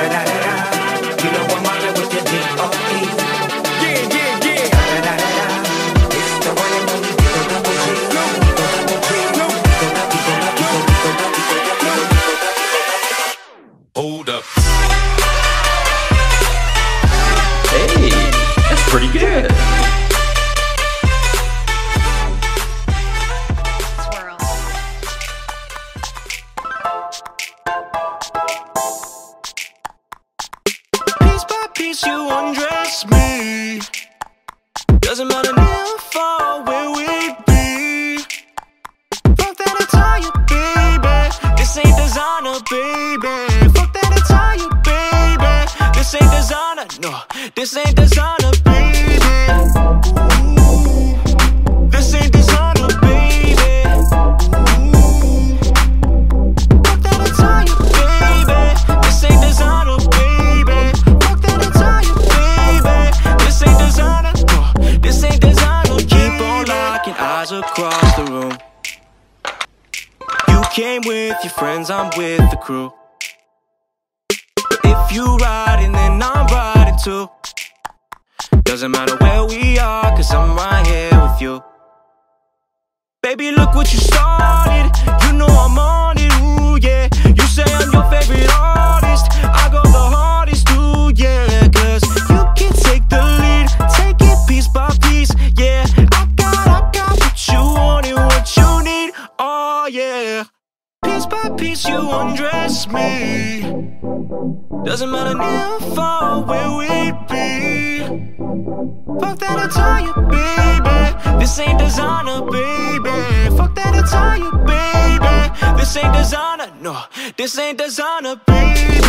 You know I'm modeling with the D.O.E. Yeah, yeah, yeah. It's the one and only Double G. Hold up. Hey, that's pretty good. Swirl. Piece by piece you undress me. Doesn't matter how far where we be. Fuck that attire, baby. This ain't designer, baby. Fuck that attire, baby. This ain't designer, no. This ain't designer, baby. Ooh. This ain't designer, baby. Ooh. Fuck that attire, baby. This ain't designer, baby. Fuck that attire, baby. This ain't designer, no. This ain't designer. Keep on locking eyes across the room. You came with your friends, I'm with the crew. But if you riding, then I'm riding too. Doesn't matter where we are, cause I'm right here with you. Baby, look what you started. You know I'm on it, ooh yeah. You say I'm your favorite artist. I go the hardest, ooh yeah. Cause you can take the lead, take it piece by piece, yeah. I got what you want and what you need, oh yeah. Piece by piece you undress me. Doesn't matter how far where we be. Fuck that attire, baby. This ain't designer, baby. Fuck that attire, baby. This ain't designer, no. This ain't designer, baby.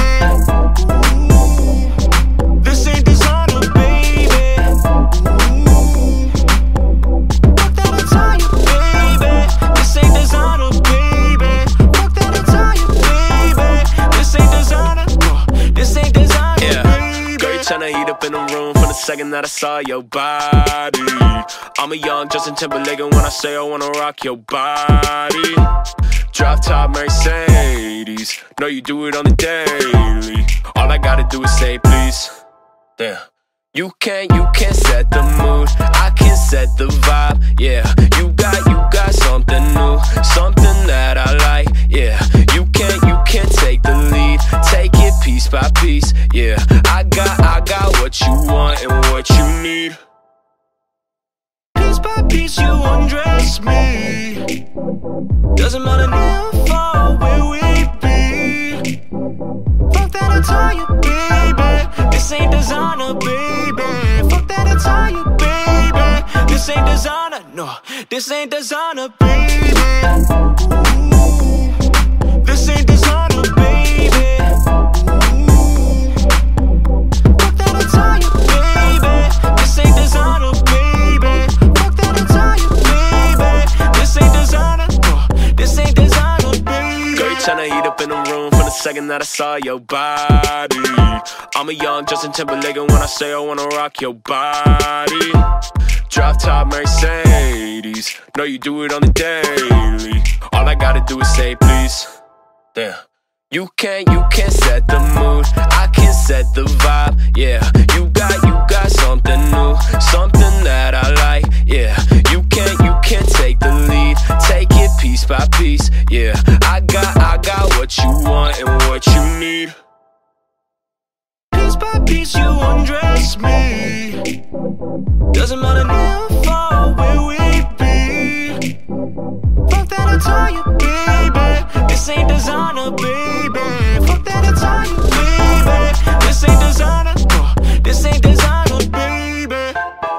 Ooh. This ain't designer, baby. Ooh. Fuck that attire, baby. This ain't designer, baby. Fuck that attire, baby. This ain't designer, no. This ain't designer, baby. Girl, you tryna eat up in the room from the second that I saw your body. I'm a young Justin Timberlake, and when I say I wanna rock your body, drop top Mercedes, know you do it on the daily. All I gotta do is say please. Damn. You can't set the mood, I can set the vibe, yeah. You got something new, something that I like, yeah. You can't take the lead, take it piece by piece, yeah. I got what you want and what you need. Piece by piece you undress me. Doesn't matter how far where we be. Fuck that attire, baby. This ain't designer, baby. Fuck that attire, baby. This ain't designer, no. This ain't designer, baby. Ooh. This ain't designer, baby. Ooh. Fuck that attire, baby. This ain't designer, baby. Fuck that attire, baby. This ain't designer, no. This ain't designer, baby. Girl, you tryna eat up in the room from the second that I saw your body. I'm a young Justin Timberlake, and when I say I wanna rock your body, drop top Mercedes, know you do it on the daily. All I gotta do is say please. Damn. You can't set the mood, I can set the vibe, yeah. You got something new, something that I like, yeah. You can't take the lead, take it piece by piece, yeah. I got what you want and what you need. Piece by piece you undress me. Doesn't matter how far where we be. Fuck that attire, baby. This ain't designer, baby. Fuck that attire, baby. This ain't designer, no. This ain't designer, baby.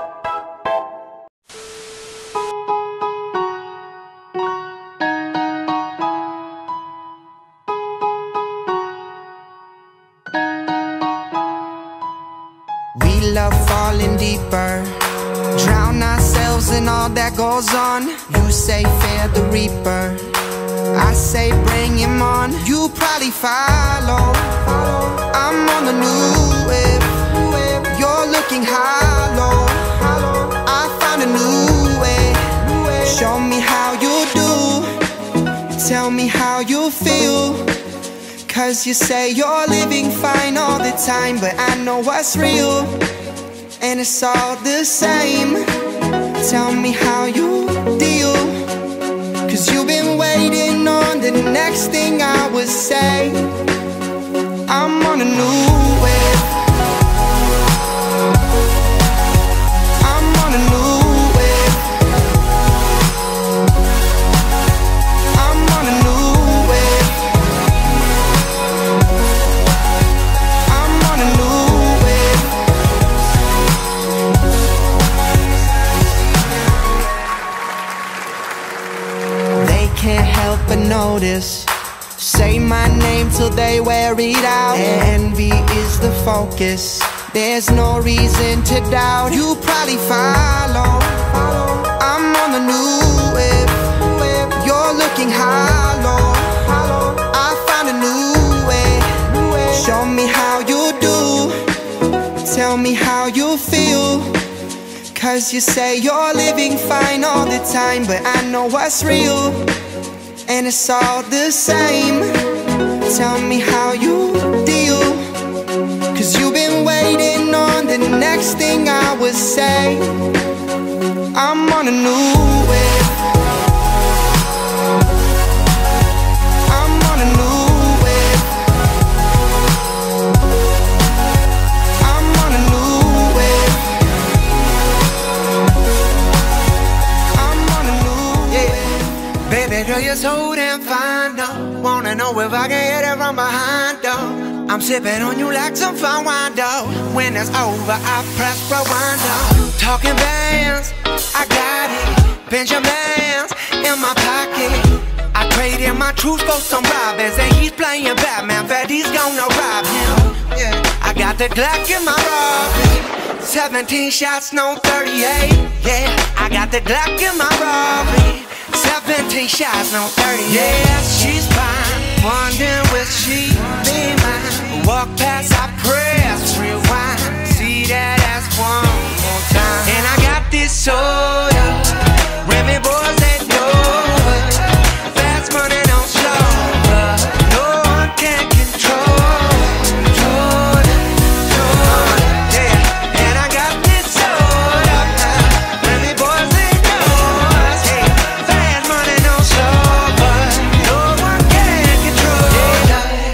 We love falling deeper, drown ourselves in all that goes on. You say fear the reaper, I say bring him on. You probably follow, I'm on the new wave. You're looking hollow, I found a new way. Show me how you do, tell me how you feel. Cause you say you're living fine, oh time, but I know what's real, and it's all the same. Tell me how you deal, 'cause you've been waiting on the next thing I would say. I'm on a new wave. I'm on a new wave. I'm on a new wave. I'm on a new wave. They can't help but notice. Say my name till they wear it out. Envy is the focus. There's no reason to doubt. You probably follow. I'm on the new wave. You're looking hollow. I found a new way. Show me how you do. Tell me how you feel. 'Cause you say you're living fine all the time, but I know what's real, and it's all the same. Tell me how you deal, 'cause you've been waiting on the next thing I would say. I'm on a new wave. I'm on a new wave. I'm on a new wave. I'm on a new wave. Baby girl, you're so damn fine, though. Wanna know if I can hit it from behind, though. I'm sipping on you like some fine wine, though. When it's over, I press rewind, though. Talking bands, I got it. Benjamins in my pocket. I traded my truth for some robbers, and he's playing Batman, but he's gonna rob him. Yeah. I got the Glock in my robbery. 17 shots, no 38. Yeah, I got the Glock in my robbery. 17 shots, no 30. Yeah, she's fine. Wondering will she be mine? Walk past, I press rewind. See that ass one more time. And I got this soda. Remy boys, they know it. Fast money, don't slow up. No one can control it. Yeah. And I got this soda. Remy boys, they know us. Hey, fast money, don't slow up. No one can control it.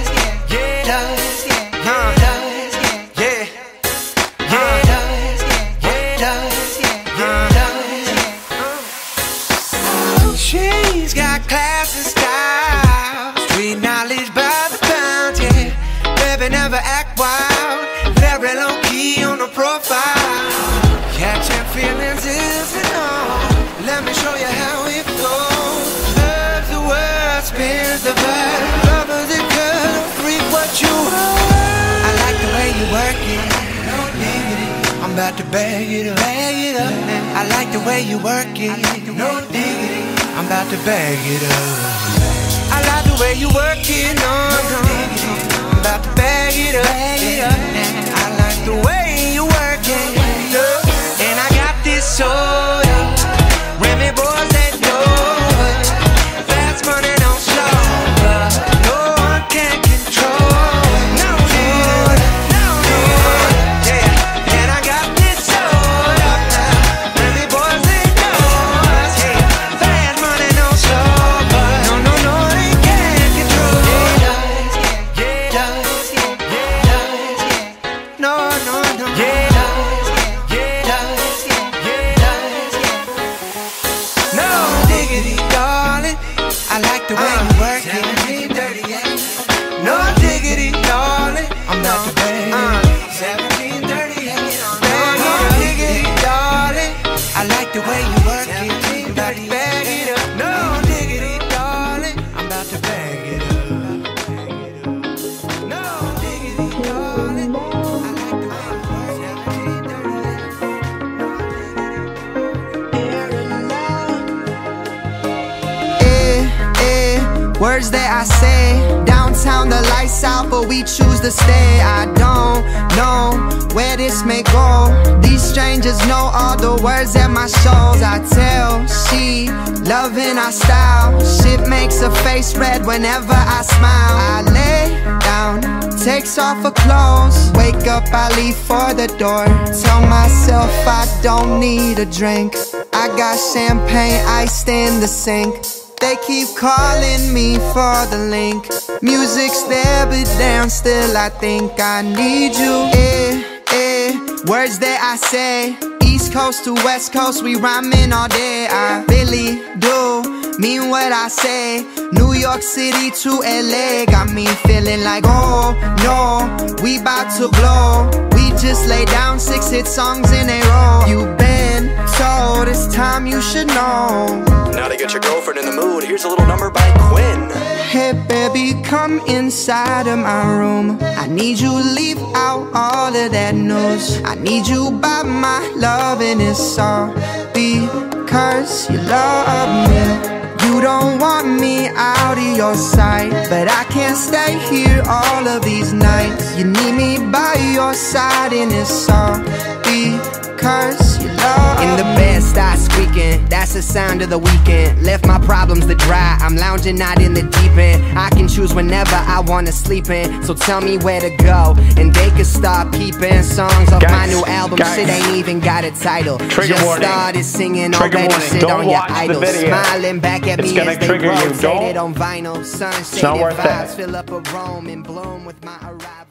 She's got class and style, street knowledge by the pound, yeah. Baby never act wild, very low key on the profile. Catching feelings is enough. Let me show you how it goes. Loves the word, spins the verb. Lovers the girl, freak what you are. I like the way you work it. No diggity, I'm about to bag it up. I like the way you work it. No diggity, I'm about to bag it up. I like the way you work it, no, I'm about to bag it up. I like the way you work it, and I got this soda. Remy boys, they know it. Fast money, don't slow up. No one can control it. No, yeah. And I got this soda. Remy boys, they know us. Hey, fast money, don't slow up. No, they can't control it. No. No diggity, darling. I like the way you work it. 1738. No diggity, darling. I'm not the bad. 1738. No diggity, darling. I like the way you work it. I'm about to bag it up. No diggity, darling. I'm about to bag it up. No diggity, darling. I like the way you work it. 1738. Words that I say, downtown the lights out, but we choose to stay. I don't know where this may go. These strangers know all the words at my shows. I tell she loving our style. Shit makes her face red whenever I smile. I lay down takes off her clothes. Wake up, I leave for the door. Tell myself I don't need a drink. I got champagne iced in the sink. They keep calling me for the link. Music's there, but damn, still I think I need you. Words that I say, East Coast to West Coast, we rhyming all day. I really do mean what I say. New York City to LA got me feeling like, oh no, we bout to blow. We just lay down 6 hit songs in a row. You've been told, it's time you should know. Now to get your girlfriend in the mood, here's a little number by Quinn. Hey baby, come inside of my room. I need you to leave out all of that news. I need you by my love, and it's all because you love me. You don't want me out of your sight, but I can't stay here all of these nights. You need me by your side, and it's all because you love me. In the bed, start squeaking, that's the sound of the weekend. Left my problems to dry, I'm lounging out in the deep end. I can choose whenever I wanna sleep in, so tell me where to go, and they can start peeping. Songs off my new album, shit ain't even got a title. Just started singing already, shit on your idol. Smiling back at me as they rotate it on vinyl. Sunshade vibes fill up a room and bloom with my arrival.